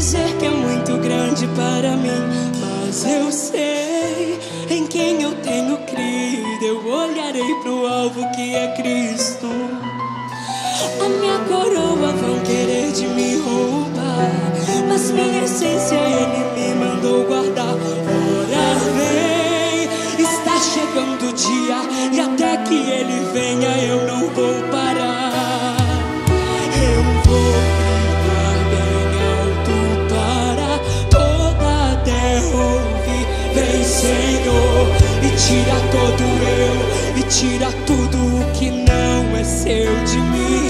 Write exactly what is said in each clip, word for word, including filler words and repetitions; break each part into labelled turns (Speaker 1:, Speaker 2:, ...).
Speaker 1: dizer que é muito grande para mim, mas eu sei em quem eu tenho crido. Eu olharei pro alvo que é Cristo. A minha coroa vão querer de me roubar, mas minha essência Ele me mandou guardar. Ora vem, está chegando o dia, e até que Ele venha eu não vou parar. Eu vou gritar bem alto para toda a terra ouvir. Vem, Senhor, e tira todo eu, e tira tudo o que não é seu de mim.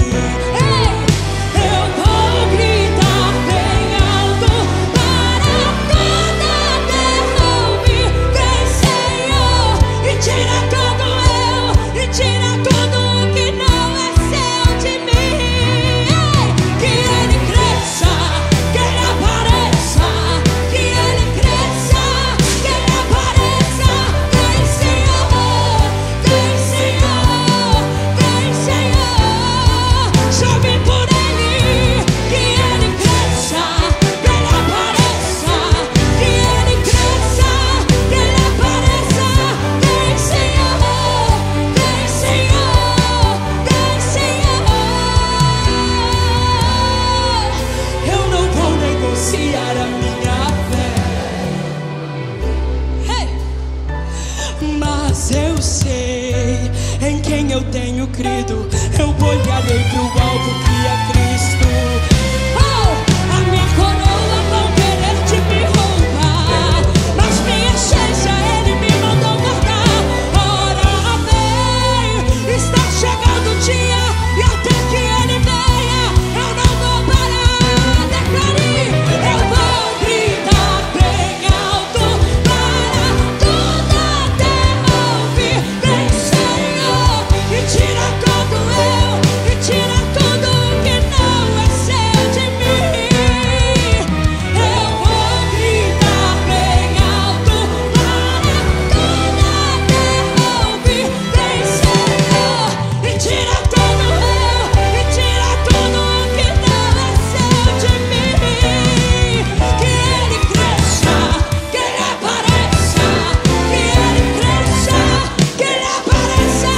Speaker 1: Mas eu sei em quem eu tenho crido. Eu olharei pro alvo que é Cristo. Oh, a minha coroa vão querer de me roubar, mas minha essência Ele me mandou guardar. Ora vem, está chegando o dia, e até que Ele venha eu não vou parar. Declare, eu vou gritar bem alto para toda a terra ouvir. Vem, Senhor, e tira todo eu, e tira tudo que não é seu de mim. Eu vou gritar bem alto para toda a terra ouvir. Vem, Senhor, e tira todo eu, e tira tudo que não é seu de mim. Que Ele cresça, que Ele apareça, que Ele cresça, que Ele apareça.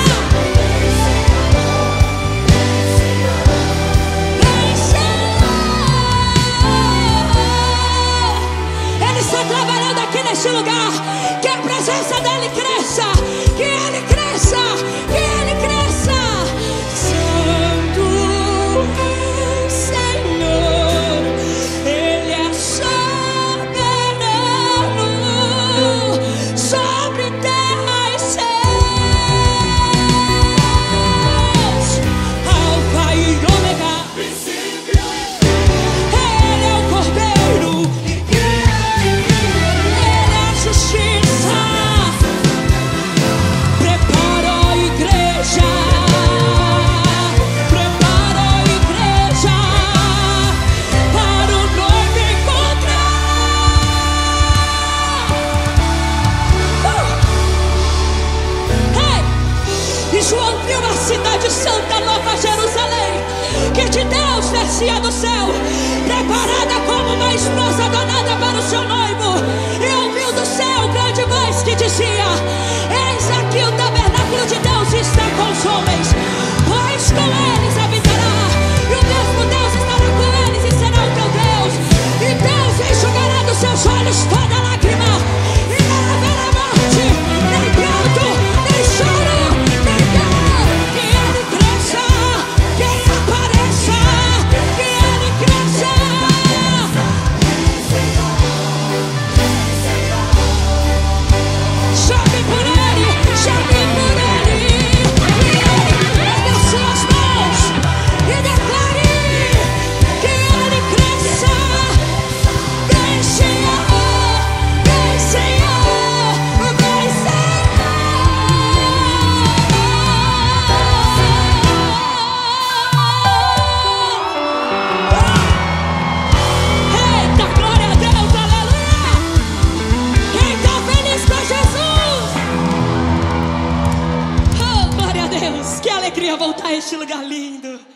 Speaker 1: Vem, Senhor, Ele está trabalhando aqui neste lugar. Que a presença dEle cresça, que Ele cresça, que Ele cresça. Santo é o Senhor, Ele é soberano sobre terra e céus. Alfa e ômega, Ele é o Cordeiro, Ele é a justiça. Prepara a igreja, prepara a igreja para o noivo encontrar. Uh! Hey! E João viu a cidade santa, Nova Jerusalém, que de Deus descia do céu, preparada como uma esposa donada para o seu noivo. E ouviu do céu grande voz que dizia: eis aqui o tabernáculo de Deus está com os homens, pois com eles habitará, e o mesmo Deus estará com eles e será o teu Deus. E Deus enxugará dos seus olhos toda lágrima, e não haverá morte, nem pranto, nem choro, nem dor. Que Ele cresça, que Ele apareça, que Ele cresça. Chame por Ele, chame por Ele, e Ele erga suas mãos e declare que Ele cresça. Vem, Senhor, vem, Senhor, vem, Senhor. Eita, glória a Deus, aleluia. Quem está feliz com Jesus? Oh, glória a Deus, que alegria voltar a este lugar lindo.